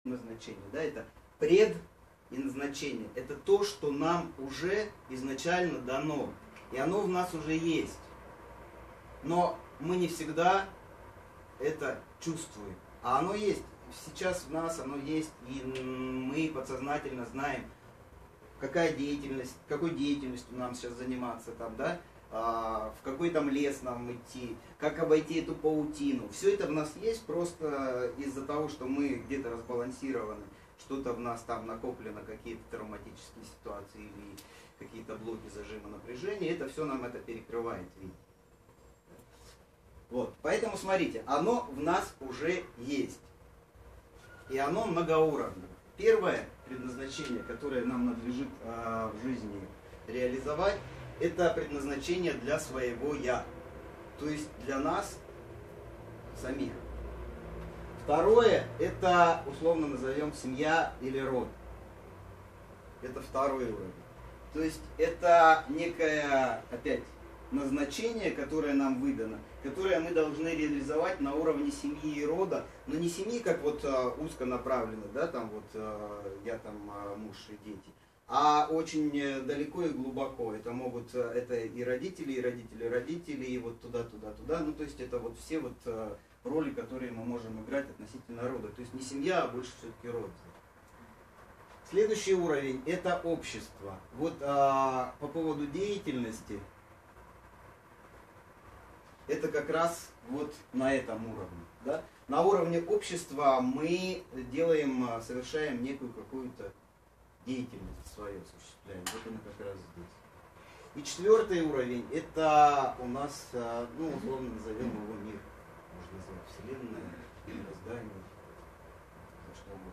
назначение, да, это пред и назначение. Это то, что нам уже изначально дано. И оно в нас уже есть. Но мы не всегда это чувствуем. А оно есть. Сейчас в нас оно есть. И мы подсознательно знаем, какой деятельностью нам сейчас заниматься, там, да? В какой там лес нам идти, как обойти эту паутину. Все это в нас есть, просто из-за того, что мы где-то разбалансированы, что-то в нас там накоплено, какие-то травматические ситуации или какие-то блоки зажима напряжения, это все нам это перекрывает, видите. Вот, поэтому смотрите, оно в нас уже есть. И оно многоуровневое. Первое предназначение, которое нам надлежит в жизни реализовать, это предназначение для своего «я», то есть для нас самих. Второе, это условно назовем семья или род. Это второй уровень. То есть это некое, опять, назначение, которое нам выдано, которое мы должны реализовать на уровне семьи и рода, но не семьи, как вот узконаправленно, да, там вот я там муж и дети, а очень далеко и глубоко. Это могут, это и родители, и родители родителей, и вот туда, туда, туда. Ну, то есть это вот все вот роли, которые мы можем играть относительно рода. То есть не семья, а больше все-таки род. Следующий уровень – это общество. Вот по поводу деятельности, это как раз вот на этом уровне. Да? На уровне общества мы совершаем некую какую-то деятельность свою осуществляем. Вот она как раз здесь. И четвертый уровень – это у нас, ну, условно назовем его мир. Можно назвать Вселенная, мироздание, что угодно.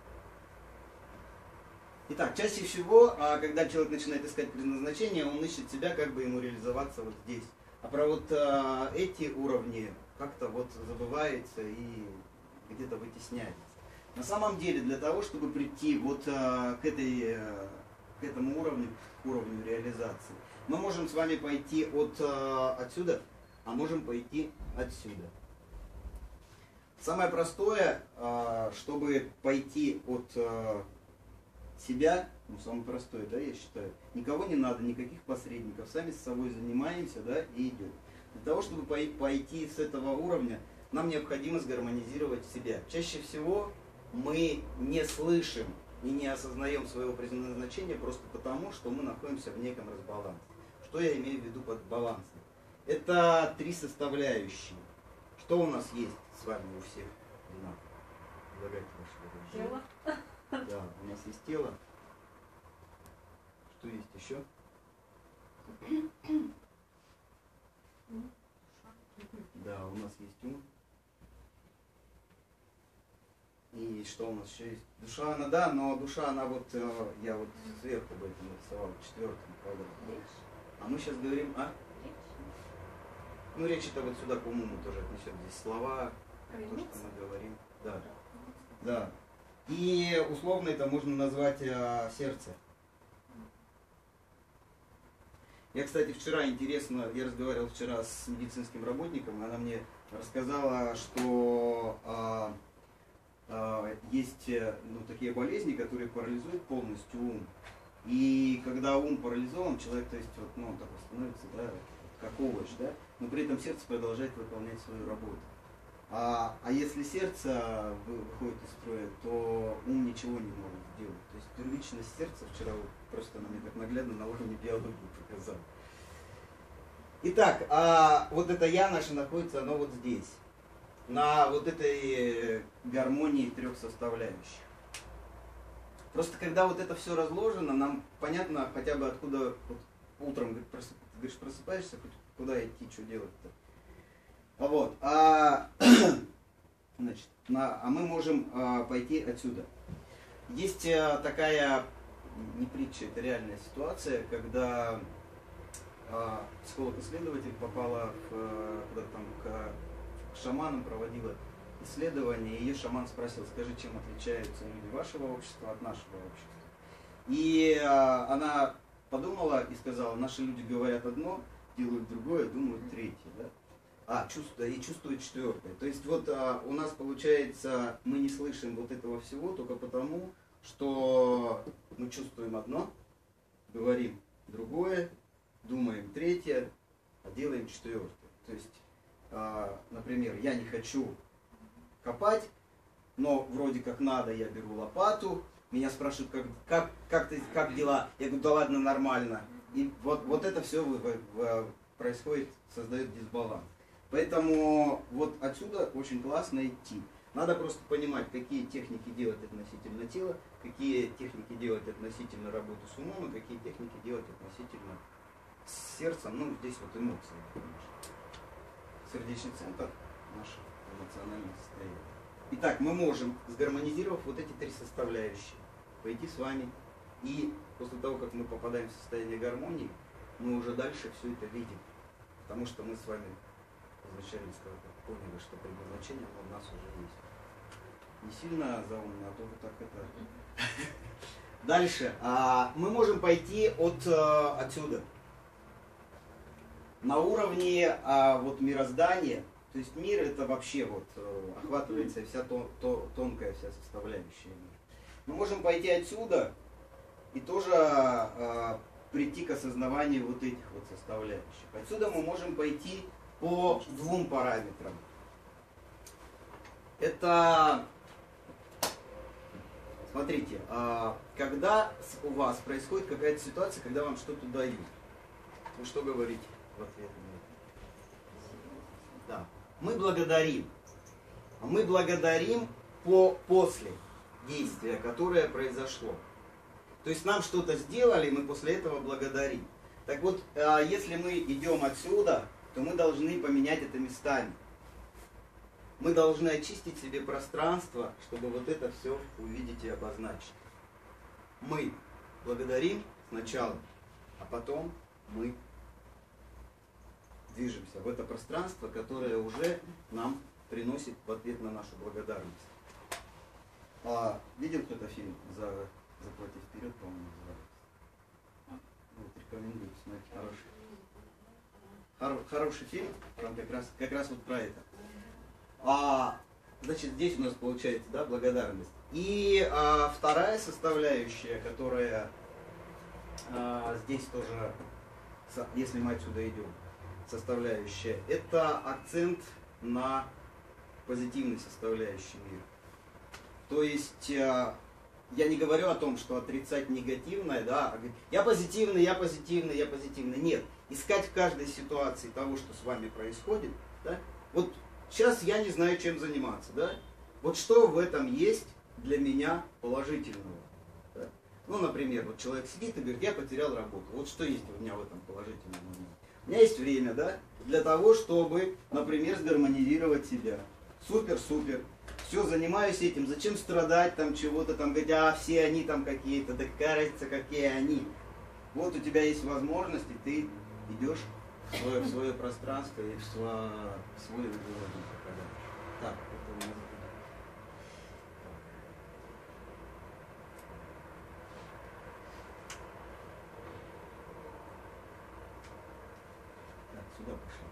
Итак, чаще всего, когда человек начинает искать предназначение, он ищет себя, как бы ему реализоваться вот здесь. А про вот эти уровни как-то вот забывается и где-то вытесняется. На самом деле, для того, чтобы прийти вот к этому уровню, к уровню реализации, мы можем с вами пойти отсюда, а можем пойти отсюда. Самое простое, чтобы пойти от себя, ну самое простое, да, я считаю, никого не надо, никаких посредников, сами с собой занимаемся, да, и идем. Для того, чтобы пойти с этого уровня, нам необходимо сгармонизировать себя. Чаще всего мы не слышим и не осознаем своего предназначения просто потому, что мы находимся в неком разбалансе. Что я имею в виду под балансом? Это три составляющие. Что у нас есть с вами у всех? Тело. Да, у нас есть тело. Что есть еще? Да, у нас есть ум. И что у нас еще есть? Душа, она, да, но душа, она вот, я вот сверху об этом нарисовал, в четвертом квадрате. А мы сейчас говорим о... Ну, речь это вот сюда, по-моему, тоже отнесет. Здесь слова, то, что мы говорим. Да. Да. И условно это можно назвать сердце. Я, кстати, вчера интересно, я разговаривал вчера с медицинским работником, она мне рассказала, что есть такие болезни, которые парализуют полностью ум. И когда ум парализован, человек, то есть, вот, ну, он такой становится, да, как овощ, да, но при этом сердце продолжает выполнять свою работу. А если сердце выходит из строя, то ум ничего не может сделать. То есть первичность сердца вчера просто она мне так наглядно на уровне биологии показала. Итак, вот это «я» наше находится, оно вот здесь. На вот этой гармонии трех составляющих. Просто когда вот это все разложено, нам понятно хотя бы откуда вот, утром говоришь, просыпаешься, куда идти, что делать-то. Вот. Значит, мы можем пойти отсюда. Есть такая, не притча, это реальная ситуация, когда психолог-исследователь попала куда-то там к шаманам, проводила исследование, и ее шаман спросил: скажи, чем отличаются люди вашего общества от нашего общества. И она подумала и сказала: наши люди говорят одно, делают другое, думают третье. Да? и чувствует четвертое. То есть вот у нас получается, мы не слышим вот этого всего только потому, что мы чувствуем одно, говорим другое, думаем третье, а делаем четвертое. То есть, например, я не хочу копать, но вроде как надо, я беру лопату, меня спрашивают, как дела? Я говорю, да ладно, нормально. И вот это все происходит, создает дисбаланс. Поэтому вот отсюда очень классно идти. Надо просто понимать, какие техники делать относительно тела, какие техники делать относительно работы с умом, и какие техники делать относительно сердцем. Ну, здесь вот эмоции, конечно. Сердечный центр, наше эмоциональное состояние. Итак, мы можем, сгармонизировав вот эти три составляющие, пойти с вами, и после того, как мы попадаем в состояние гармонии, мы уже дальше все это видим. Потому что мы с вами изначально поняли, что предназначение у нас уже есть. Не сильно заумно, а то вот так это... Дальше. Мы можем пойти отсюда. На уровне вот мироздания. То есть мир это вообще вот охватывается вся тонкая вся составляющая мира. Мы можем пойти отсюда и тоже прийти к осознаванию вот этих вот составляющих. Отсюда мы можем пойти по двум параметрам. Это, смотрите, когда у вас происходит какая-то ситуация, когда вам что-то дают, вы что говорите в ответ на это? Да. Мы благодарим. Мы благодарим после действия, которое произошло. То есть нам что-то сделали, мы после этого благодарим. Так вот, если мы идем отсюда, то мы должны поменять это местами. Мы должны очистить себе пространство, чтобы вот это все увидеть и обозначить. Мы благодарим сначала, а потом мы движемся в это пространство, которое уже нам приносит в ответ на нашу благодарность. Видел кто-то фильм «Заплати вперед», по-моему, называется? Вот, рекомендую посмотреть, хороший фильм, там как раз вот про это. Значит, здесь у нас получается, да, благодарность. И вторая составляющая, которая здесь тоже, если мы отсюда идем, составляющая, это акцент на позитивной составляющей мира. То есть я не говорю о том, что отрицать негативное, да, я позитивный, я позитивный, я позитивный. Нет, искать в каждой ситуации того, что с вами происходит, да, вот сейчас я не знаю, чем заниматься, да, вот что в этом есть для меня положительного. Да? Ну, например, вот человек сидит и говорит, я потерял работу, вот что есть у меня в этом положительном моменте. У меня есть время, да, для того, чтобы, например, сгармонизировать себя. Супер, супер. Все, занимаюсь этим. Зачем страдать там чего-то там, говорят, все они там какие-то, да какая разница, какие они. Вот у тебя есть возможность, и ты идешь в свое пространство и в свой уровень. Так, это у нас... Так, сюда пошли.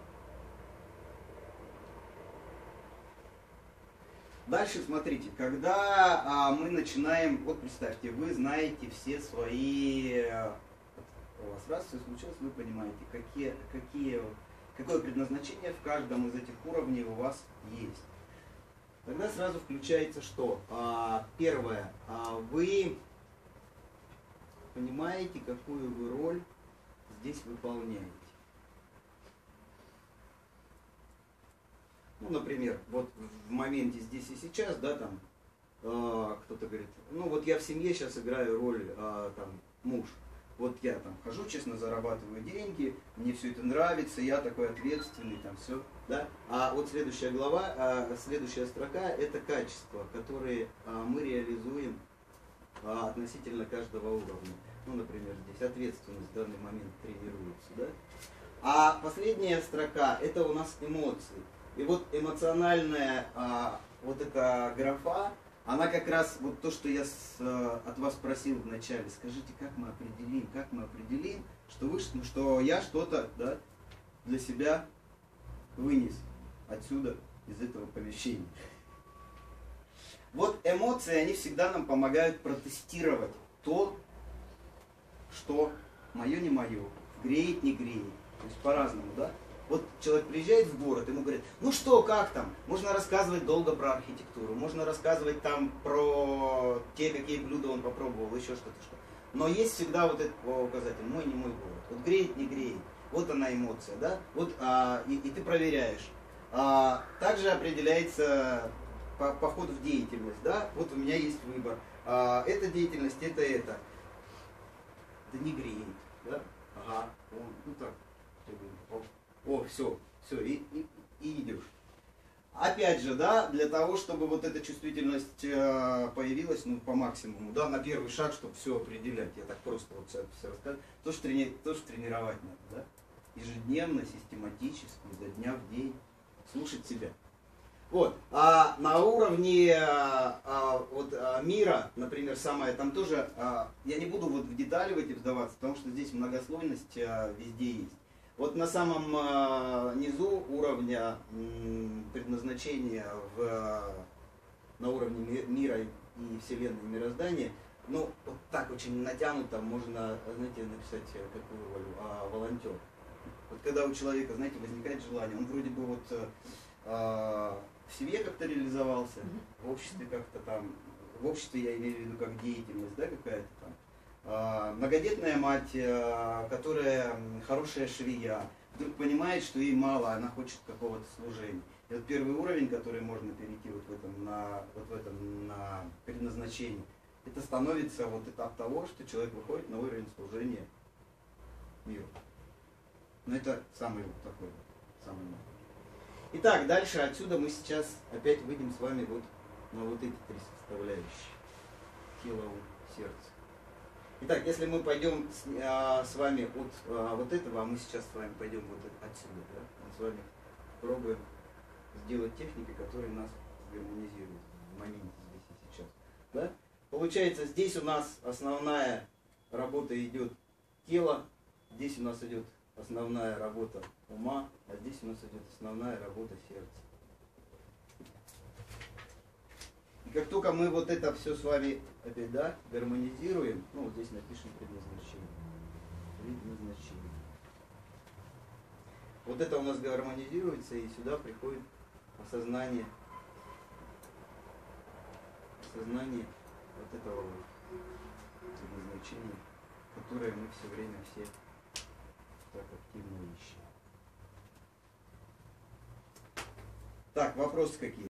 Дальше смотрите, когда мы начинаем, вот представьте, вы знаете все свои, у вас раз все случилось, вы понимаете, какое предназначение в каждом из этих уровней у вас есть. Тогда сразу включается что? Первое, вы понимаете, какую вы роль здесь выполняете. Ну, например, вот в моменте здесь и сейчас, да, там, кто-то говорит, ну вот я в семье сейчас играю роль, там, муж. Вот я там хожу, честно зарабатываю деньги, мне все это нравится, я такой ответственный, там все, да. А вот следующая глава, следующая строка, это качества, которые мы реализуем относительно каждого уровня. Ну, например, здесь ответственность в данный момент тренируется, да. А последняя строка, это у нас эмоции. И вот эмоциональная вот эта графа, она как раз, вот то, что я от вас спросил вначале, скажите, как мы определим, что я что-то, да, для себя вынес отсюда, из этого помещения. Вот эмоции, они всегда нам помогают протестировать то, что мое, не мое, греет, не греет. То есть по-разному, да? Вот человек приезжает в город, ему говорят, ну что, как там? Можно рассказывать долго про архитектуру, можно рассказывать там про те, какие блюда он попробовал, еще что-то, что. Но есть всегда вот этот указатель, мой, не мой город. Вот греет, не греет. Вот она эмоция, да? Вот, и ты проверяешь. Также определяется по ходу в деятельность, да? Вот у меня есть выбор. Эта деятельность, это. Да не греет, да? Ага, ну так. Все, и идешь. Опять же, да, для того, чтобы вот эта чувствительность появилась, ну, по максимуму, да, на первый шаг, чтобы все определять, я так просто вот все рассказываю, тоже тренировать надо, да, ежедневно, систематически, изо дня в день, слушать себя. Вот, а на уровне мира, например, самое, там тоже, я не буду вот в детали в эти вдаваться, потому что здесь многослойность везде есть. Вот на самом низу уровня предназначения на уровне мира и Вселенной, и мироздания, ну, вот так очень натянуто можно, знаете, написать какую роль, волонтер. Вот когда у человека, знаете, возникает желание, он вроде бы вот в себе как-то реализовался, в обществе как-то там, в обществе я имею в виду как деятельность, да, какая-то там. Многодетная мать, которая хорошая швея, вдруг понимает, что ей мало, она хочет какого-то служения. И вот первый уровень, который можно перейти вот в этом на предназначение, это становится вот этап того, что человек выходит на уровень служения миру. Но это самый вот такой, самый малый. Итак, дальше отсюда мы сейчас опять выйдем с вами вот на вот эти три составляющие. Тело, ум, сердце. Итак, если мы пойдем с вами от вот этого, а мы сейчас с вами пойдем вот отсюда, да? Мы с вами пробуем сделать техники, которые нас гармонизируют в моменте здесь и сейчас. Да? Получается, здесь у нас основная работа идет тело, здесь у нас идет основная работа ума, а здесь у нас идет основная работа сердца. И как только мы вот это все с вами опять, да, гармонизируем, ну вот здесь напишем предназначение. Предназначение. Вот это у нас гармонизируется, и сюда приходит осознание вот этого предназначения, которое мы все время все так активно ищем. Так, вопросы какие?